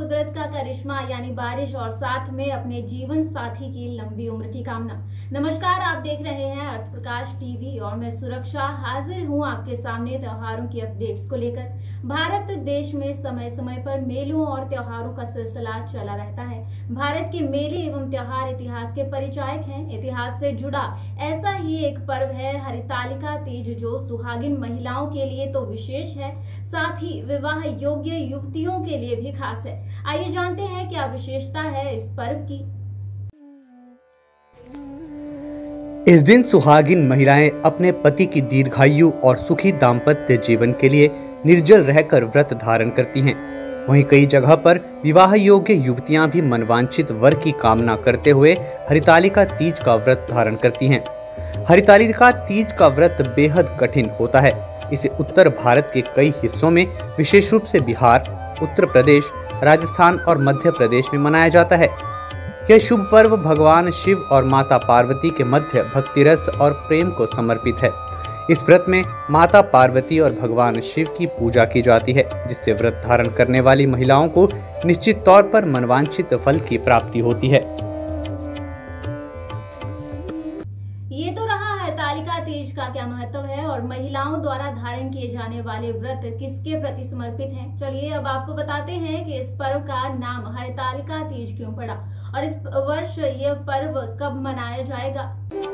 कुदरत का करिश्मा यानी बारिश और साथ में अपने जीवन साथी की लंबी उम्र की कामना। नमस्कार, आप देख रहे हैं अर्थ प्रकाश टीवी और मैं सुरक्षा हाजिर हूं आपके सामने त्योहारों की अपडेट्स को लेकर। भारत देश में समय समय पर मेलों और त्योहारों का सिलसिला चला रहता है। भारत के मेले एवं त्योहार इतिहास के परिचायक हैं। इतिहास से जुड़ा ऐसा ही एक पर्व है हरितालिका तीज, जो सुहागिन महिलाओं के लिए तो विशेष है, साथ ही विवाह योग्य युवतियों के लिए भी खास है। आइए जानते हैं क्या विशेषता है इस पर्व की। इस दिन सुहागिन महिलाएं अपने पति की दीर्घायु और सुखी दाम्पत्य जीवन के लिए निर्जल रहकर व्रत धारण करती हैं। वहीं कई जगह पर विवाह योग्य युवतियां भी मनवांछित वर की कामना करते हुए हरितालिका तीज का व्रत धारण करती हैं। हरितालिका तीज का व्रत बेहद कठिन होता है। इसे उत्तर भारत के कई हिस्सों में, विशेष रूप से बिहार, उत्तर प्रदेश, राजस्थान और मध्य प्रदेश में मनाया जाता है। यह शुभ पर्व भगवान शिव और माता पार्वती के मध्य भक्ति रस और प्रेम को समर्पित है। इस व्रत में माता पार्वती और भगवान शिव की पूजा की जाती है, जिससे व्रत धारण करने वाली महिलाओं को निश्चित तौर पर मनवांछित फल की प्राप्ति होती है। ये तो रहा हरितालिका तीज का क्या महत्व है और महिलाओं द्वारा धारण किए जाने वाले व्रत किसके प्रति समर्पित हैं। चलिए अब आपको बताते हैं कि इस पर्व का नाम हरितालिका तीज क्यों पड़ा और इस वर्ष ये पर्व कब मनाया जाएगा।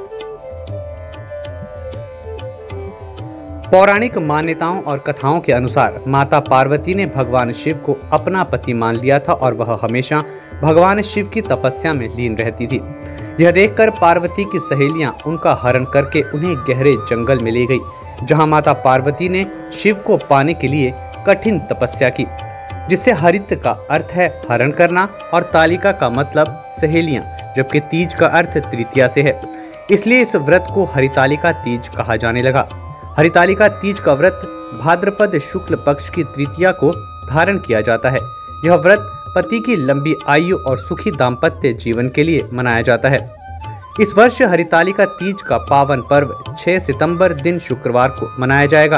पौराणिक मान्यताओं और कथाओं के अनुसार माता पार्वती ने भगवान शिव को अपना पति मान लिया था और वह हमेशा भगवान शिव की तपस्या में लीन रहती थी। यह देखकर पार्वती की सहेलियां उनका हरण करके उन्हें गहरे जंगल में ले गई, जहां माता पार्वती ने शिव को पाने के लिए कठिन तपस्या की, जिससे हरित का अर्थ है हरण करना और तालिका का मतलब सहेलियां, जबकि तीज का अर्थ तृतीया से है। इसलिए इस व्रत को हरितालिका तीज कहा जाने लगा। हरितालिका तीज का व्रत भाद्रपद शुक्ल पक्ष की तृतीया को धारण किया जाता है। यह व्रत पति की लंबी आयु और सुखी दाम्पत्य जीवन के लिए मनाया जाता है। इस वर्ष हरितालिका तीज का पावन पर्व 6 सितंबर दिन शुक्रवार को मनाया जाएगा।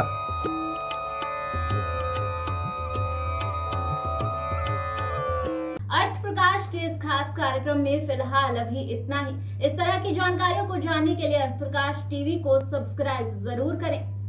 अर्थ प्रकाश के इस खास कार्यक्रम में फिलहाल अभी इतना ही। इस तरह की जानकारियों को जानने के लिए अर्थ प्रकाश टीवी को सब्सक्राइब जरूर करें।